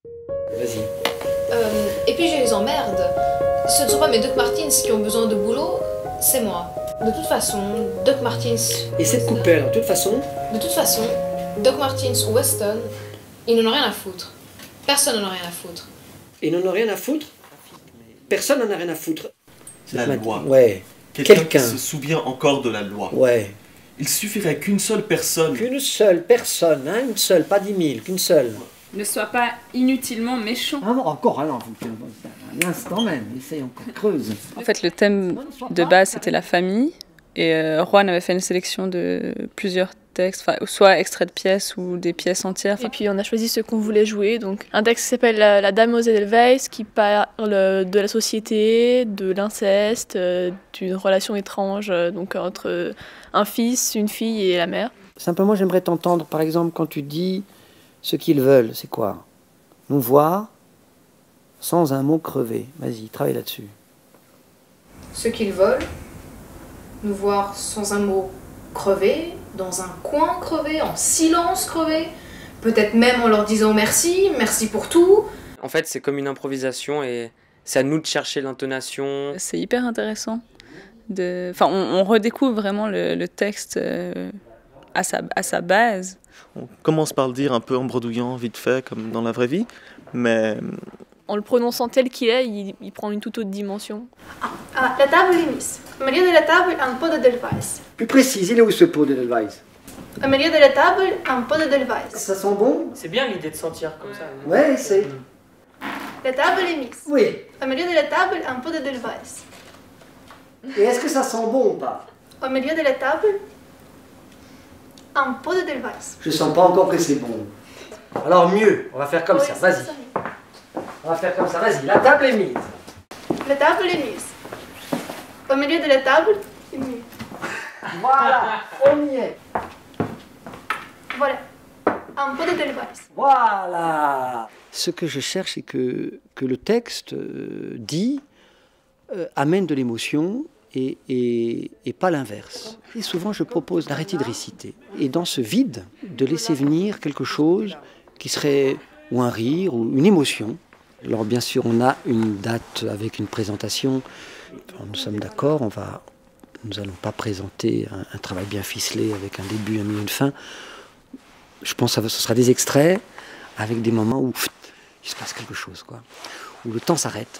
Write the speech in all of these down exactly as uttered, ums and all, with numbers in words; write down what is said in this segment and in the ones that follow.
Vas-y. Euh, et puis je les emmerde. Ce ne sont pas mes Doc Martens qui ont besoin de boulot, c'est moi. De toute façon, Doc Martens... Et cette coupelle, de toute façon... De toute façon, Doc Martens ou Weston, ils n'en ont rien à foutre. Personne n'en a rien à foutre. Ils n'en ont rien à foutre? Personne n'en a rien à foutre. La loi. Ouais. Quelqu'un Quelqu'un. qui se souvient encore de la loi. Ouais. Il suffirait qu'une seule personne... Qu'une seule personne, hein, une seule, pas dix mille, qu'une seule. Ne sois pas inutilement méchant. Ah, encore, alors, un instant même, essaye encore, creuse. En fait, le thème de base, c'était la famille. Et euh, Juan avait fait une sélection de plusieurs textes, soit extraits de pièces ou des pièces entières. Et puis on a choisi ce qu'on voulait jouer. Donc un texte qui s'appelle La, la Dame aux Edelweiss, qui parle de la société, de l'inceste, d'une relation étrange donc entre un fils, une fille et la mère. Simplement, j'aimerais t'entendre, par exemple, quand tu dis ce qu'ils veulent, c'est quoi? Nous voir sans un mot crevé. Vas-y, travaille là-dessus. Ce qu'ils veulent, nous voir sans un mot crevé, dans un coin crevé, en silence crevé, peut-être même en leur disant merci, merci pour tout. En fait, c'est comme une improvisation et c'est à nous de chercher l'intonation. C'est hyper intéressant. De... Enfin, on, on redécouvre vraiment le, le texte euh, à, sa, à sa base. On commence par le dire un peu en bredouillant, vite fait, comme dans la vraie vie, mais... En le prononçant tel qu'il est, il, il prend une toute autre dimension. Ah, la table est mise. Au milieu de la table, un pot d'Edelweiss. Plus précis, il est où ce pot d'Edelweiss? Au milieu de la table, un pot d'Edelweiss. Ça sent bon? C'est bien l'idée de sentir comme ça. Ouais, c'est... La table est mise. Oui. Au milieu de la table, un pot d'Edelweiss. Et est-ce que ça sent bon ou pas? Au milieu de la table, un pot d'Edelweiss. Je sens pas encore que c'est bon. Alors mieux, on va faire comme Oui, ça, c'est vas-y. ça. On va faire comme ça, vas-y, la table est mise. La table est mise. Au milieu de la table, une mise. Voilà, on y est. Voilà, un pot d'Edelweiss. Voilà. Ce que je cherche, c'est que, que le texte euh, dit euh, amène de l'émotion et, et, et pas l'inverse. Et souvent, je propose d'arrêter de réciter. Et dans ce vide, de laisser venir quelque chose qui serait ou un rire ou une émotion. Alors bien sûr, on a une date avec une présentation. Nous sommes d'accord, on va, nous n'allons pas présenter un, un travail bien ficelé avec un début, un milieu, une fin. Je pense que ce sera des extraits avec des moments où pff, il se passe quelque chose, quoi, où le temps s'arrête.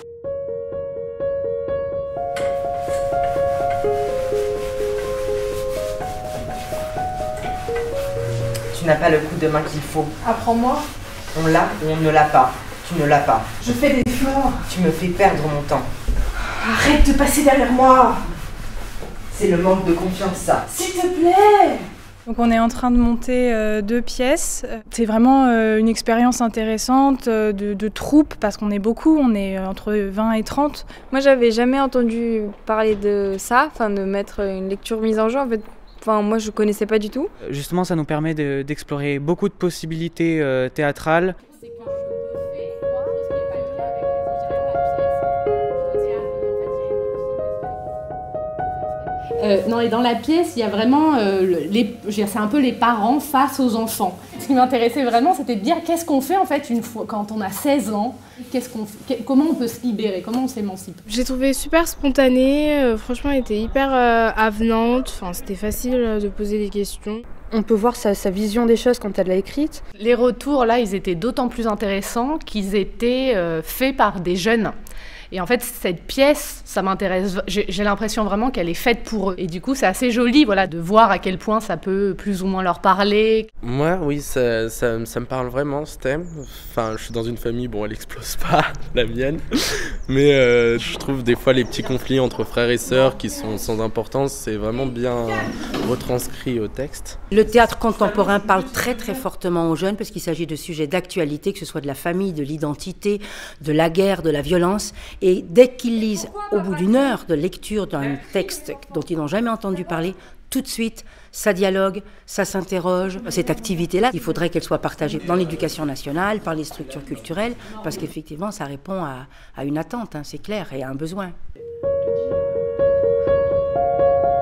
Tu n'as pas le coup de main qu'il faut. Apprends-moi. On l'a ou on ne l'a pas. Tu ne l'as pas. Je fais des efforts. Tu me fais perdre mon temps. Arrête de passer derrière moi. C'est le manque de confiance, ça. S'il te plaît. Donc on est en train de monter euh, deux pièces. C'est vraiment euh, une expérience intéressante euh, de, de troupe parce qu'on est beaucoup, on est entre vingt et trente. Moi, j'avais jamais entendu parler de ça, enfin de mettre une lecture mise en jeu. En fait, enfin moi, je connaissais pas du tout. Justement, ça nous permet de, d'explorer beaucoup de possibilités euh, théâtrales. Euh, non, et dans la pièce, il y a vraiment, euh, les, c'est un peu les parents face aux enfants. Ce qui m'intéressait vraiment, c'était de dire qu'est-ce qu'on fait en fait une fois, quand on a seize ans, qu'est-ce qu'on, comment on peut se libérer, comment on s'émancipe. J'ai trouvé super spontanée, euh, franchement, elle était hyper euh, avenante, enfin, c'était facile euh, de poser des questions. On peut voir sa, sa vision des choses quand elle l'a écrite. Les retours, là, ils étaient d'autant plus intéressants qu'ils étaient euh, faits par des jeunes. Et en fait, cette pièce, ça m'intéresse. J'ai, j'ai l'impression vraiment qu'elle est faite pour eux. Et du coup, c'est assez joli, voilà, de voir à quel point ça peut plus ou moins leur parler. Moi, oui, ça, ça, ça me parle vraiment, ce thème. Enfin, je suis dans une famille, bon, elle explose pas, la mienne. Mais euh, je trouve des fois les petits conflits entre frères et sœurs qui sont sans importance, c'est vraiment bien retranscrit au texte. Le théâtre contemporain parle très très fortement aux jeunes parce qu'il s'agit de sujets d'actualité, que ce soit de la famille, de l'identité, de la guerre, de la violence. Et dès qu'ils lisent, au bout d'une heure de lecture d'un texte dont ils n'ont jamais entendu parler, tout de suite, ça dialogue, ça s'interroge. Cette activité-là, il faudrait qu'elle soit partagée dans l'éducation nationale, par les structures culturelles, parce qu'effectivement, ça répond à, à une attente, hein, c'est clair, et à un besoin.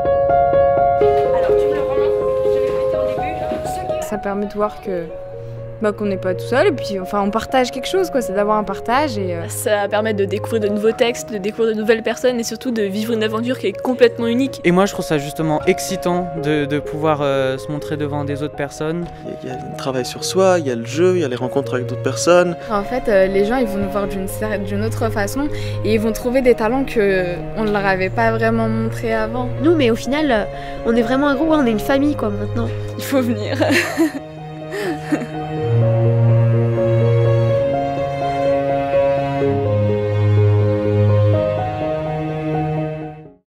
Ça permet de voir que bah, qu'on n'est pas tout seul et puis enfin on partage quelque chose quoi, c'est d'avoir un partage et euh... ça permet de découvrir de nouveaux textes, de découvrir de nouvelles personnes et surtout de vivre une aventure qui est complètement unique. Et moi je trouve ça justement excitant de, de pouvoir euh, se montrer devant des autres personnes. Il y a le travail sur soi, il y a le jeu, il y a les rencontres avec d'autres personnes. En fait euh, les gens ils vont nous voir d'une d'une autre façon et ils vont trouver des talents qu'on ne leur avait pas vraiment montrés avant. Nous mais au final on est vraiment un groupe, on est une famille quoi maintenant. Il faut venir.